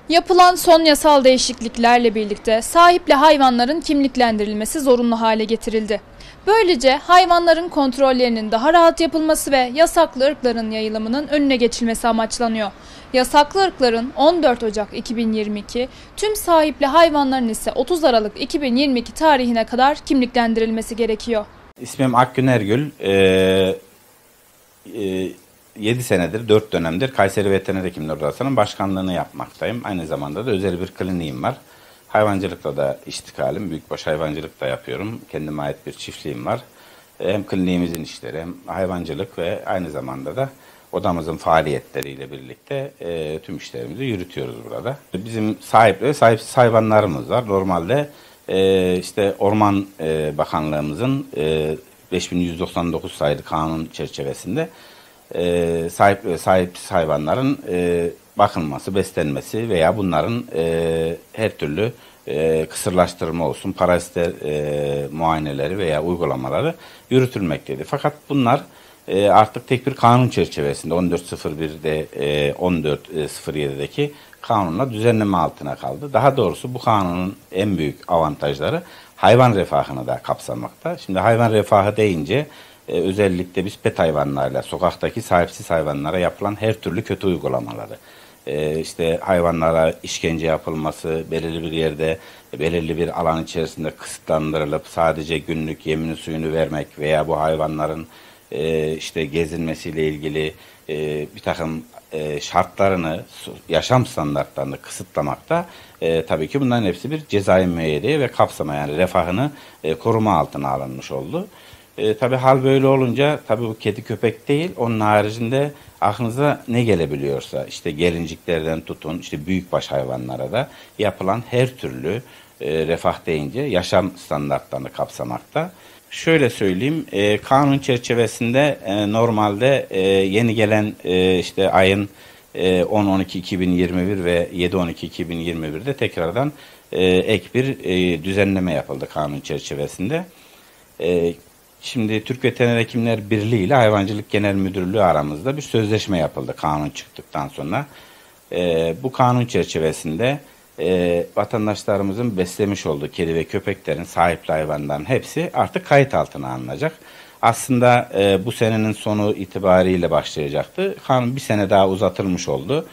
Yapılan son yasal değişikliklerle birlikte sahipli hayvanların kimliklendirilmesi zorunlu hale getirildi. Böylece hayvanların kontrollerinin daha rahat yapılması ve yasaklı ırkların yayılımının önüne geçilmesi amaçlanıyor. Yasaklı ırkların 14 Ocak 2022, tüm sahipli hayvanların ise 30 Aralık 2022 tarihine kadar kimliklendirilmesi gerekiyor. İsmim Akgün Ergül. 7 senedir, 4 dönemdir Kayseri Veteriner Hekimler Odası'nın başkanlığını yapmaktayım. Aynı zamanda da özel bir kliniğim var. Hayvancılıkla da iştikalim, büyükbaş hayvancılık da yapıyorum. Kendime ait bir çiftliğim var. Hem kliniğimizin işleri hem hayvancılık ve aynı zamanda da odamızın faaliyetleriyle birlikte tüm işlerimizi yürütüyoruz burada. Bizim sahipsiz hayvanlarımız var. Normalde işte Orman Bakanlığımızın 5199 sayılı kanun çerçevesinde sahipsiz hayvanların bakılması, beslenmesi veya bunların her türlü kısırlaştırma olsun, parazitler muayeneleri veya uygulamaları yürütülmekteydi. Fakat bunlar artık tek bir kanun çerçevesinde 14.01'de 14.07'deki kanunla düzenleme altına kaldı. Daha doğrusu bu kanunun en büyük avantajları hayvan refahını da kapsamakta. Şimdi hayvan refahı deyince özellikle biz pet hayvanlarla, sokaktaki sahipsiz hayvanlara yapılan her türlü kötü uygulamaları, işte hayvanlara işkence yapılması, belirli bir yerde, belirli bir alan içerisinde kısıtlandırılıp sadece günlük yemini suyunu vermek veya bu hayvanların işte gezinmesiyle ilgili bir takım şartlarını, yaşam standartlarını kısıtlamakta. Tabii ki bunların hepsi bir cezai müeyyideye ve kapsama, yani refahını koruma altına alınmış oldu. Tabii hal böyle olunca tabii bu kedi köpek değil, onun haricinde aklınıza ne gelebiliyorsa, işte gelinciklerden tutun işte büyükbaş hayvanlara da yapılan her türlü refah deyince yaşam standartlarını kapsamakta. Şöyle söyleyeyim, kanun çerçevesinde normalde yeni gelen işte ayın 10-12-2021 ve 7-12-2021'de tekrardan ek bir düzenleme yapıldı kanun çerçevesinde. Şimdi Türk Veteriner Hekimler Birliği ile Hayvancılık Genel Müdürlüğü aramızda bir sözleşme yapıldı kanun çıktıktan sonra. Bu kanun çerçevesinde vatandaşlarımızın beslemiş olduğu kedi ve köpeklerin, sahipli hayvanların hepsi artık kayıt altına alınacak. Aslında bu senenin sonu itibariyle başlayacaktı. Kanun bir sene daha uzatılmış oldu.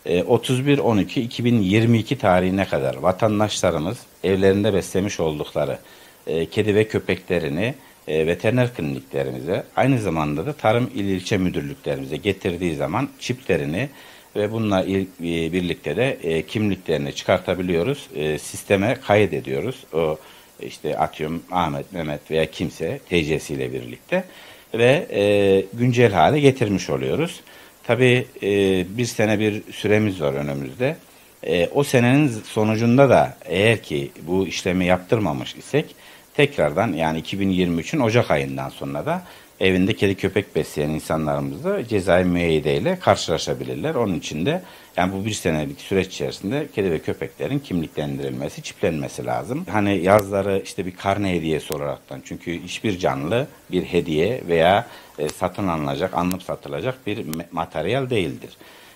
31-12-2022 tarihine kadar vatandaşlarımız evlerinde beslemiş oldukları kedi ve köpeklerini veteriner kliniklerimize, aynı zamanda da tarım il ilçe müdürlüklerimize getirdiği zaman çiplerini ve bununla birlikte de kimliklerini çıkartabiliyoruz. Sisteme kaydediyoruz. O işte atıyorum Ahmet, Mehmet veya kimse TC'siyle birlikte ve güncel hale getirmiş oluyoruz. Tabii bir sene bir süremiz var önümüzde. O senenin sonucunda da eğer ki bu işlemi yaptırmamış isek tekrardan, yani 2023'ün Ocak ayından sonra da evinde kedi köpek besleyen insanlarımız da cezai müeyyideyle karşılaşabilirler. Onun için de yani bu bir senelik süreç içerisinde kedi ve köpeklerin kimliklendirilmesi, çiplenmesi lazım. Hani yazları işte bir karne hediyesi olaraktan, çünkü hiçbir canlı bir hediye veya satın alınacak, alınıp satılacak bir materyal değildir.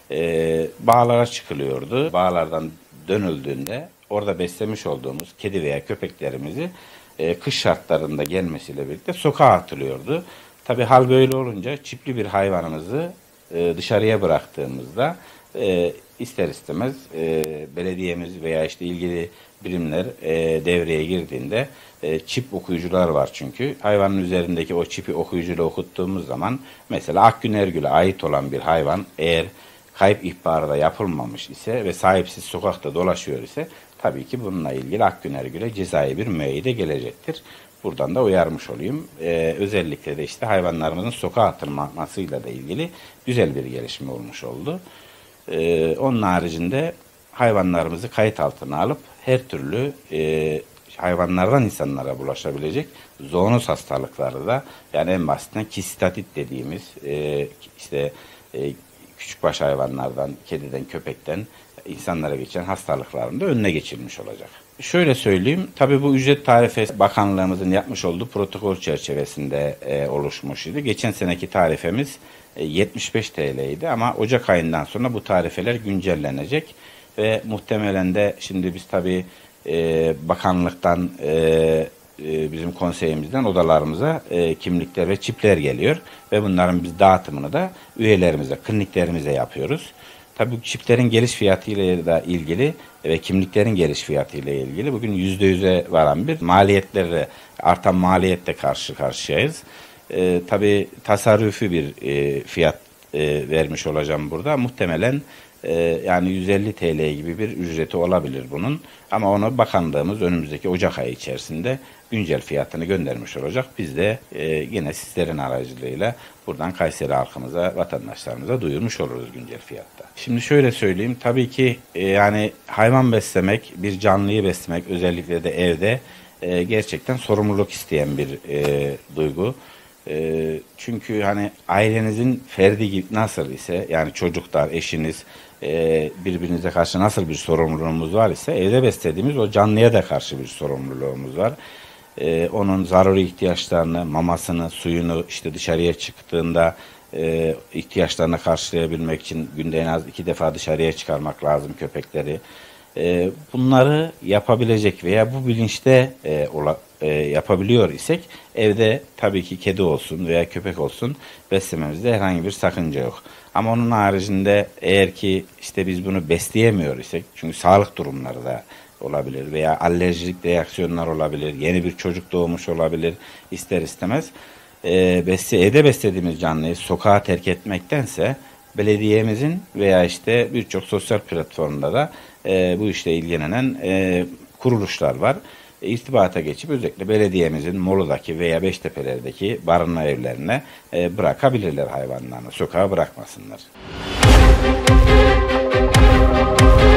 Bağlara çıkılıyordu. Bağlardan dönüldüğünde orada beslemiş olduğumuz kedi veya köpeklerimizi kış şartlarında gelmesiyle birlikte sokağa atılıyordu. Tabii hal böyle olunca çipli bir hayvanımızı dışarıya bıraktığımızda ister istemez belediyemiz veya işte ilgili birimler devreye girdiğinde çip okuyucular var çünkü. Hayvanın üzerindeki o çipi okuyucuyla okuttuğumuz zaman mesela Akgün Ergül'e ait olan bir hayvan eğer kayıp ihbarı da yapılmamış ise ve sahipsiz sokakta dolaşıyor ise tabii ki bununla ilgili Akgün Ergül'e cezai bir müeyyide gelecektir. Buradan da uyarmış olayım. Özellikle de işte hayvanlarımızın sokağa atılmasıyla da ilgili güzel bir gelişme olmuş oldu. Onun haricinde hayvanlarımızı kayıt altına alıp her türlü hayvanlardan insanlara bulaşabilecek zoonoz hastalıkları da, yani en basitinden kistatit dediğimiz işte küçükbaş hayvanlardan, kediden, köpekten insanlara geçen hastalıkların da önüne geçilmiş olacak. Şöyle söyleyeyim, tabii bu ücret tarifesi Bakanlığımızın yapmış olduğu protokol çerçevesinde oluşmuş idi. Geçen seneki tarifemiz 75 TL idi ama Ocak ayından sonra bu tarifeler güncellenecek. ve muhtemelen de şimdi biz tabii bakanlıktan bizim konseyimizden odalarımıza kimlikler ve çipler geliyor ve bunların biz dağıtımını da üyelerimize, kliniklerimize yapıyoruz. Tabii çiplerin geliş fiyatıyla da ilgili ve kimliklerin geliş fiyatıyla ilgili bugün %100'e varan bir maliyetlerle, artan maliyetle karşı karşıyayız. Tabii tasarrufi bir fiyat vermiş olacağım burada. Muhtemelen yani 150 TL gibi bir ücreti olabilir bunun. Ama onu bakanlığımız önümüzdeki Ocak ayı içerisinde güncel fiyatını göndermiş olacak. Biz de yine sizlerin aracılığıyla buradan Kayseri halkımıza, vatandaşlarımıza duyurmuş oluruz güncel fiyatta. Şimdi şöyle söyleyeyim, tabii ki yani hayvan beslemek, bir canlıyı beslemek özellikle de evde gerçekten sorumluluk isteyen bir duygu. Çünkü hani ailenizin ferdi gibi nasıl ise, yani çocuklar, eşiniz, birbirinize karşı nasıl bir sorumluluğumuz var ise evde beslediğimiz o canlıya da karşı bir sorumluluğumuz var. Onun zaruri ihtiyaçlarını, mamasını, suyunu, işte dışarıya çıktığında ihtiyaçlarını karşılayabilmek için günde en az 2 defa dışarıya çıkarmak lazım köpekleri. Bunları yapabilecek veya bu bilinçte yapabiliyor isek evde tabii ki kedi olsun veya köpek olsun beslememizde herhangi bir sakınca yok. Ama onun haricinde eğer ki işte biz bunu besleyemiyor isek, çünkü sağlık durumları da olabilir veya alerjik reaksiyonlar olabilir, yeni bir çocuk doğmuş olabilir, ister istemez evde beslediğimiz canlıyı sokağa terk etmektense belediyemizin veya işte birçok sosyal platformda da bu işle ilgilenen kuruluşlar var. İrtibata geçip özellikle belediyemizin Molu'daki veya Beştepe'lerdeki barınma evlerine bırakabilirler hayvanlarını. Sokağa bırakmasınlar.